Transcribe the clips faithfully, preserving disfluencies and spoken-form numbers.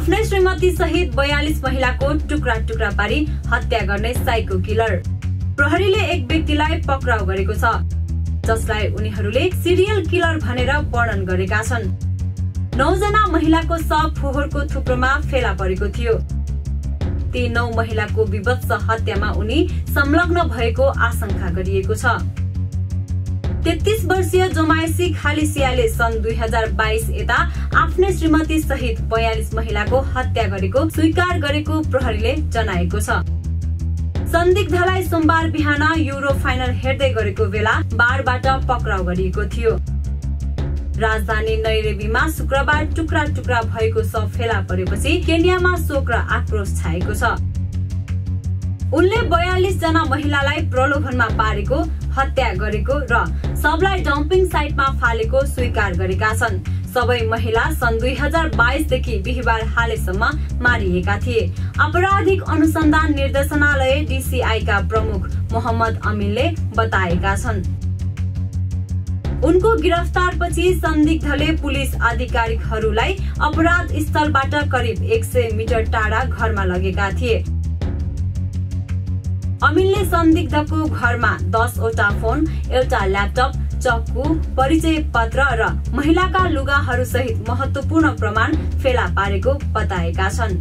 आफ्नै श्रीमती सहित बयालीस महिलाको टुक्रा टुक्रा पारी हत्या गर्ने साइको किलर। प्रहरीले एक व्यक्तिलाई पक्राउ गरेको छ, जसलाई उनीहरूले सिरियल किलर भनेर वर्णन गरेका छन्। नौ जना महिलाको शव फोहोरको थुप्रोमा फेला परेको थियो। ती नौ महिलाको विभत्स हत्यामा उनी संलग्न भएको आशंका गरिएको छ। तेत्तीस वर्षीय जोमायसी खालिसियाले सन् दुई हजार बाइस यता आफ्नै श्रीमती सहित बयालीस महिलाको हत्या गरेको स्वीकार गरेको प्रहरीले जनाएको छ। संदिग्धलाई सोमबार बिहान युरो फाइनल हेर्दै गरेको बेला बारबाट पक्राउ गरिएको थियो। राजधानी नैरोबीमा शुक्रबार टुक्रा टुक्रा भएको शव फेला परेपछि केन्यामा शोक र आक्रोश छाएको छ। उनले बयालीस जना महिलालाई प्रलोभनमा पारेको, हत्या गरेको र सबलाई डम्पिङ साइटमा फालेको स्वीकार गरेका छन्। सबै महिला सन् दुई हजार बाइस देखि बिहिबार हालैसम्म मारिएका थिए। आपराधिक अनुसन्धान निर्देशनालय डीसीआई का प्रमुख मोहम्मद अमीनले बताएका छन्। उनको गिरफ्तारपछि संदिग्धले पुलिस अधिकारीहरूलाई अपराध स्थलबाट करिब एक सय मिटर टाढा घरमा लगेका थिए। अमीनले संदिग्धको घरमा दसवटा फोन, एउटा ल्यापटप, चक्कु, परिचय पत्र र महिलाका लुगाहरू सहित महत्वपूर्ण प्रमाण फेला पारेको बताएका छन्।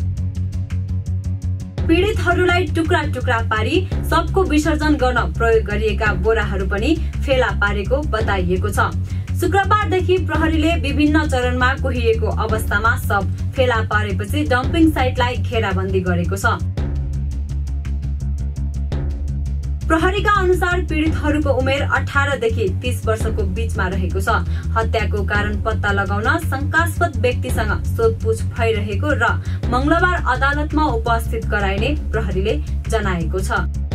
पीडितहरूलाई टुक्रा टुक्रा पारी शवको विसर्जन गर्न प्रयोग गरिएका बोराहरू पनि फेला पारेको बताइएको छ। शुक्रबारदेखि प्रहरीले विभिन्न चरणमा कोहिएको अवस्थामा शव फेला पारेपछि डम्पिङ साइटलाई घेराबन्दी गरेको छ। प्रहरीका अनुसार पीडितहरूको उमेर अठार देखि तीस वर्षको बीचमा रहेको छ। हत्याको कारण पत्ता लगाउन शंकास्पद व्यक्तिसँग सोधपुछ भइरहेको र मंगलबार अदालतमा उपस्थित गराइने प्रहरीले जनाएको छ।